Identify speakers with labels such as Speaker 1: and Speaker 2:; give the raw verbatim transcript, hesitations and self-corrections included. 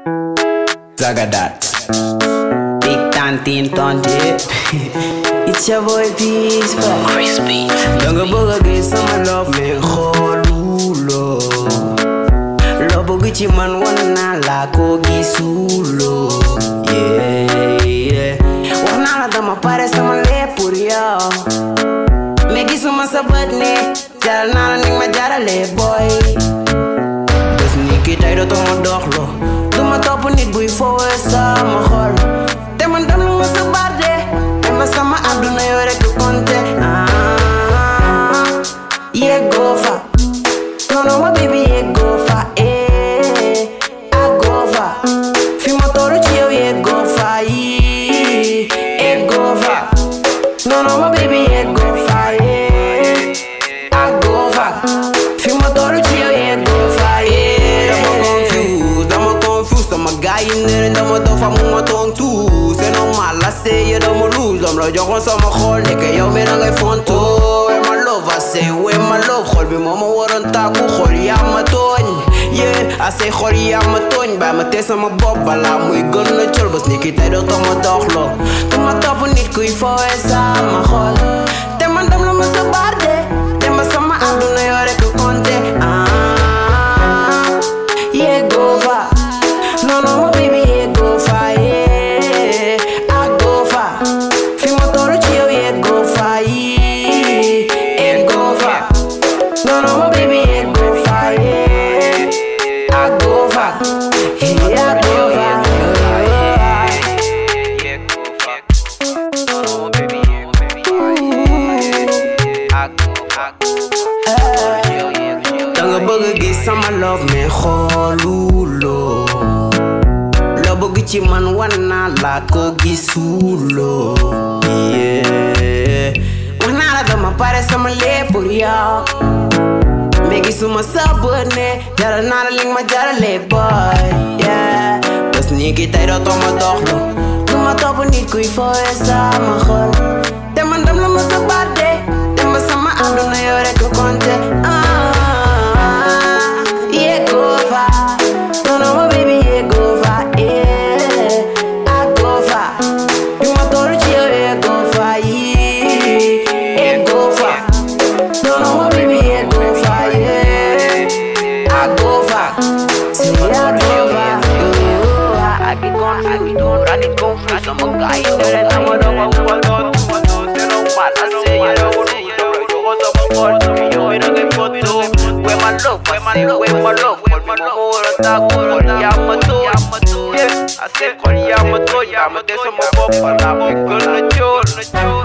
Speaker 1: Zagadat Big Tantin Tonje It's your boy Peace
Speaker 2: Crispy
Speaker 1: Danga boga get some love me kholulo Lobo gichi man wana la ko gisulo Yeah yeah Wana la dama pare sama le pour yo Me gisuma sabat ne Jara nala ning ma jara le boy Bes niki tay do tomo doxlo Duma topu nit buy fowe sama xol Te man dam lu ma sa barde Dema sama aduna yo rek konte Ah Yeah go fa No no my baby yeah go fa Eh I go fa Fi ma tolu ci yow yeah go fa Yeah go fa No no my baby yeah go fa Yeah I go fa Fi ma tolu ci yow yeah go fa Yeah Dama confused Dama guy in there Dama dofa mu ma tontu C'est normal la say dama lose Dam la joxoon sama xol Nekk yow mi da ngay fonto Where my love I say where my love Xol bi moo ma waroon tàggu xol yaa ma tooñ Yeah I say xol yaa ma tooñ Bàyyi ma tee sama bopp balaa muy gën a col Bés ni ki tey doo ma doxloo Du ma topp nit kuy fowee sama xol Te man dam la ma sa barde Dem ba sama àdduna yoo rek konte Ah Yeah go fa No no my baby yeah go fa Yeah I go fa Fi ma tolu ci yow yeah go fa Yeah go fa No no my baby yeah go fa Yeah I go fa Yeah I go fa
Speaker 2: Yeah go fa No no baby yeah go fa I go fa
Speaker 1: Danga bëgg gis sama love me xolulo Lo bëgg ci man wan naa la ko gisulo Yeah Wax naa la dama pare sama lépp pour yow Me gisuma sa bët ne jaral naa la li ma jarale boy Yeah Bés ni ki tey doo ma doxlo Du ma topp nit kuy fowee sama xol Te man dam la ma sa barde Dem ba sama àdduna yoo rek konte Ah Yeah go fa No no my baby yeah go fa Yeah I go fa Fi ma tolu ci yow yeah go fa Yeah go fa No no my baby yeah go fa Yeah I go fa Say I go fa
Speaker 2: I get confused, I get confused I'm a guy in there and I'm a dog I'm a dog C'est normal, I say you don't lose Yo go sama xol Yo mi da ngay foto Where my love, where my love, where my love Xol bi moo ma war a tàggu xol yaa ma tooñ Yeah, I say xol yaa ma tooñ Yaa ma dee sama bopp balaa muy gën a jóor